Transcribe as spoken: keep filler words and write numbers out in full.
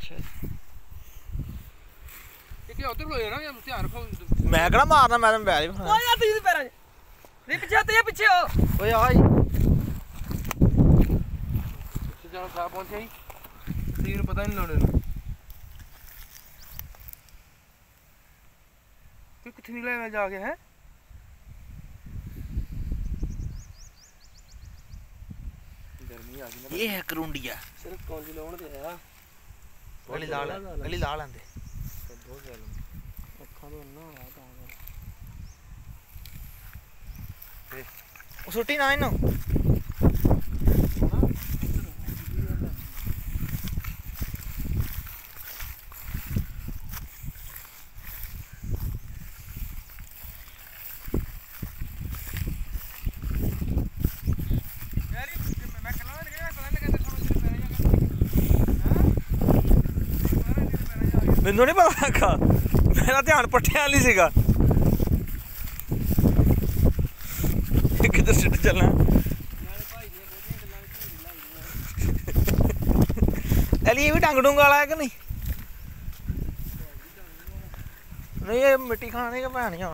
अच्छा ये उधर हो ना ध्यान रखो मैं कहना मारना मैं तो बैल ही ओ यार तीन पैरां रे पीछे ते पीछे ओ ओए आई जाओ खा पहुंचे ही तीन पता नहीं लाने नु तू किथे निकलेगा जाके हैं गर्मी आ गई ना ये है करुंडिया सिर्फ कौन सी लाउण ते आया गली लाल गली लाल आंदे बहुत ज्यादा ਅੱਖਾਂ ਤੋਂ ਅੰਨਾ ਹੋਇਆ ਤਾਂ ਉਹ ਸੁੱਟੀ ਨਾ ਇਹਨੂੰ ਮੈਨੂੰ ਨਹੀਂ ਪਤਾ ਲੱਗਾ ਮੇਰਾ ਧਿਆਨ ਪੱਠਿਆਂ ਵਾਲੀ ਸੀਗਾ ਕਿੱਧਰ ਸਿੱਟ ਚੱਲਣਾ ਅਲੀ ਇਹ ਵੀ ਡੰਗ ਡੁੰਗ ਵਾਲਾ ਹੈ ਕਿ ਨਹੀਂ ਨਹੀਂ ਇਹ ਮਿੱਟੀ ਖਾਣੇ ਕਿ ਭੈਣੀਆਂ